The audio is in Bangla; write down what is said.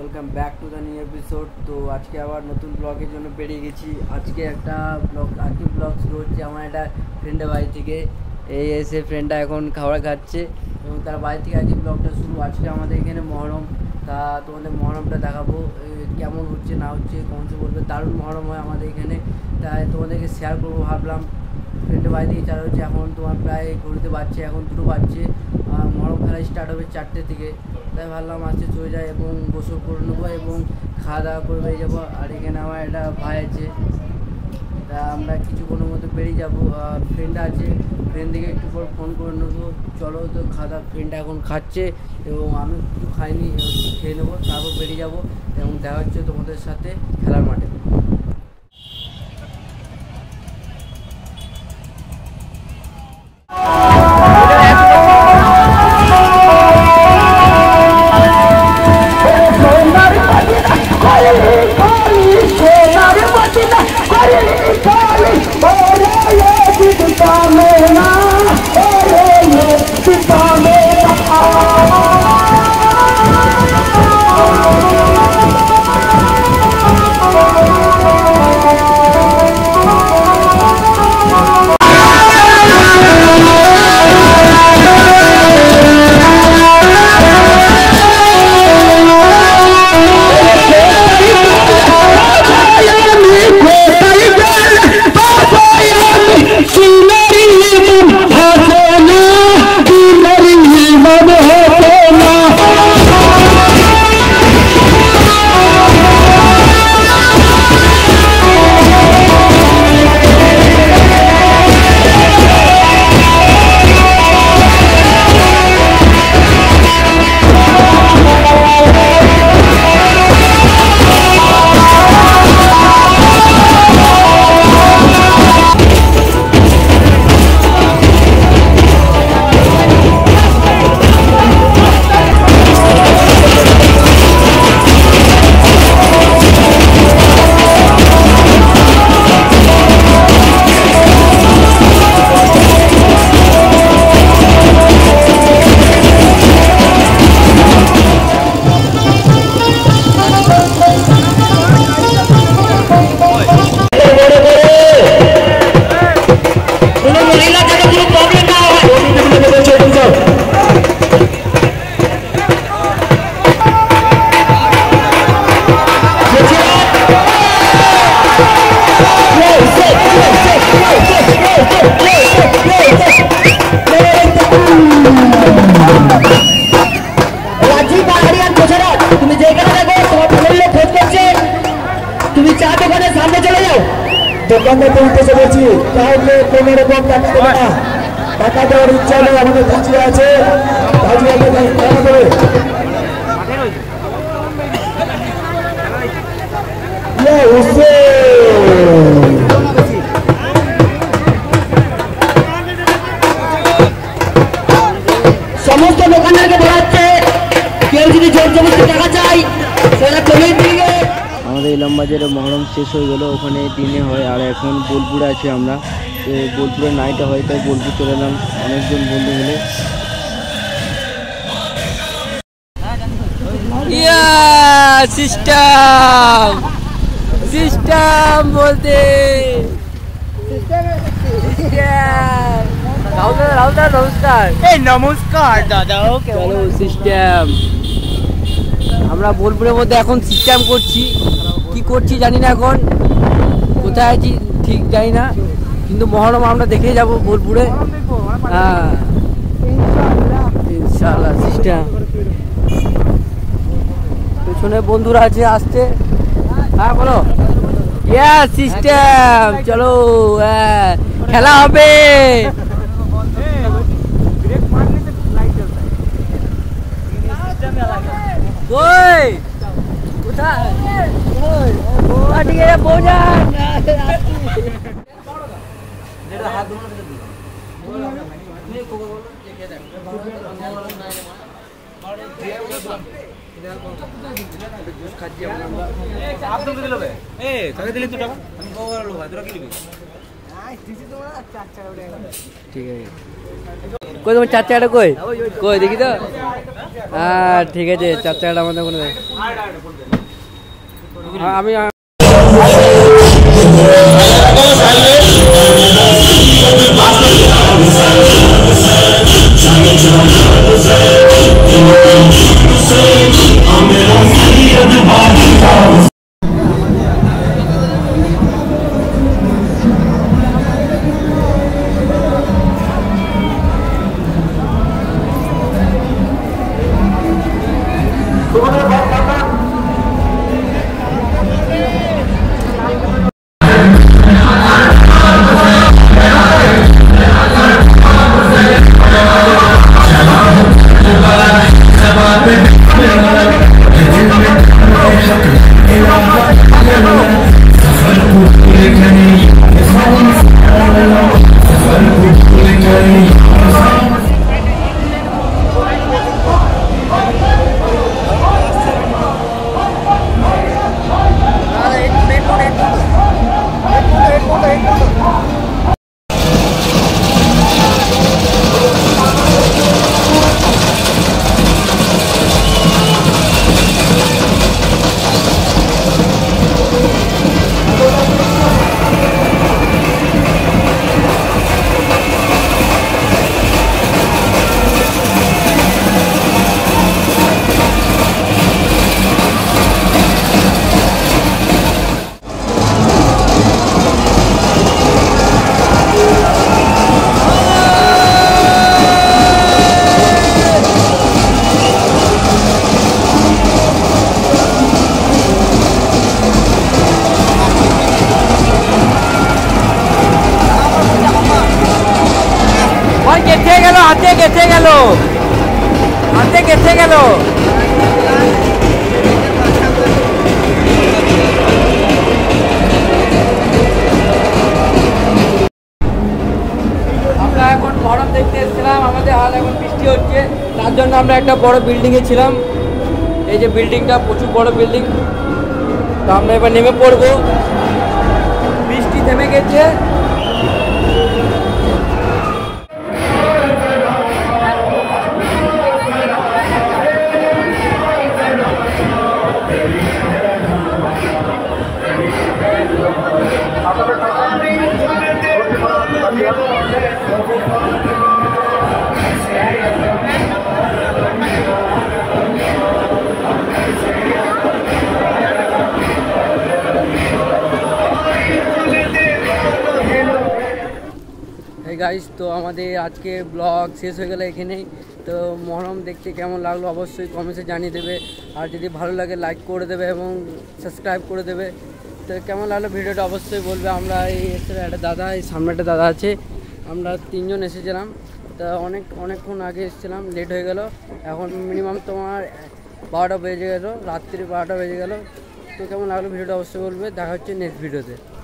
Welcome back to the new episode. তো আজকে আবার নতুন ব্লগের জন্য বেরিয়ে গেছি। আজকে একটা ব্লগ শুরু হচ্ছে আমার একটা ফ্রেন্ডের বাড়ি থেকে। এই এসে ফ্রেন্ডটা এখন খাবার খাচ্ছে এবং তার বাড়ি থেকে আজকে ব্লগটা শুরু। আজকে আমাদের এখানে মহরম, তা তোমাদের মহরমটা দেখাবো কেমন হচ্ছে না হচ্ছে, কমসে বলবে দারুণ মহরম হয় আমাদের এখানে, তাই তোমাদেরকে শেয়ার করবো ভাবলাম। ফ্রেন্ডের বাড়ি থেকে চালু হচ্ছে, এখন তোমার প্রায় ঘুরতে পারছে, এখন 2 বাজছে, মহরম খেলা স্টার্ট হবে 4টে থেকে। তাই ভাবলাম আজকে চলে যায় এবং গোসল করে নেবো এবং খাওয়া দাওয়া করে বেরিয়ে যাবো। আর এখানে আমার একটা ভাই আছে, তা আমরা কিছুক্ষণের মধ্যে বেরিয়ে যাবো। ফ্রেন্ড আছে, ফ্রেন্ড থেকে একটু পর ফোন করে নেবো, চলো তো খাওয়া দাওয়া। ফ্রেন্ডটা এখন খাচ্ছে এবং আমি কিছু খাইনি, খেয়ে নেবো, তারপর বেরিয়ে যাবো এবং দেখা হচ্ছে তোমাদের সাথে খেলার মাঠে। দোকানে পৌঁছে চলেছি, তাহলে কোনো রকম টাকা দেবে না। টাকা দেওয়ার ইচ্ছা হলে আমাদের ভাজিয়া আছে, ভাজিয়াকে টাকা দেবে। সমস্ত দোকানদারকে বলা হচ্ছে, কেউ যদি জোর জবরদস্তি টাকা চাই সেটা চলে দিয়ে। আমাদের ইলামবাজারে মহরম শেষ হয়ে গেলো, ওখানে দিনে হয়, আর এখন বোলপুরে আছি আমরা। তো বোলপুরে নাইটে হয়, তাই বোলপুর চলে এলাম অনেকজন বন্ধু মিলে। সিস্টেম সিস্টেম বলতে নমস্কার। নমস্কার দাদা। চলো সিস্টেম, আমরা বোলপুরের মধ্যে এখন সিস্টেম করছি। কি করছি জানি না, এখন কোথায় আছি ঠিক জানি না, কিন্তু মহরম আমরা দেখে যাব বোলপুরে। হ্যাঁ ইনশাআল্লাহ। সিস্টেম পেছনে বন্ধুরা আছে আসছে। হ্যাঁ বলো। ইয়া সিস্টেম, চলো খেলা হবে। কোথায় ঠিক আছে পৌঁছা। ঠিক আছে, কই তোমার 4 টাকাটা কই কই দেখি তো। হ্যাঁ ঠিক আছে, 4 চাকাটা আমাদের করে দেয়। আমি হাতে গেছে গেল, হাতে গেছে গেল। আমরা এখন মহরম দেখতে এসেছিলাম, আমাদের হাল এখন বৃষ্টি হচ্ছে, তার জন্য আমরা একটা বড় বিল্ডিংয়ে ছিলাম। এই যে বিল্ডিংটা প্রচুর বড় বিল্ডিং, তো আমরা এবার নেমে পড়বো। বৃষ্টি থেমে গেছে। গাইস, তো আমাদের আজকে ব্লগ শেষ হয়ে গেল এখানেই। তো মহরম দেখতে কেমন লাগলো অবশ্যই কমেন্টে জানিয়ে দেবে, আর যদি ভালো লাগে লাইক করে দেবে এবং সাবস্ক্রাইব করে দেবে। তো কেমন লাগলো ভিডিওটা অবশ্যই বলবে। আমরা এই একটা দাদা, এই সামনে একটা দাদা আছে, আমরা 3 জন এসেছিলাম। তা অনেকক্ষণ আগে এসেছিলাম, লেট হয়ে গেল। এখন মিনিমাম তোমার 12টা বেজে গেল, রাত্রি 12টা বেজে গেল। তো কেমন লাগলো ভিডিওটা অবশ্যই বলবে। দেখা হচ্ছে নেক্সট ভিডিওতে।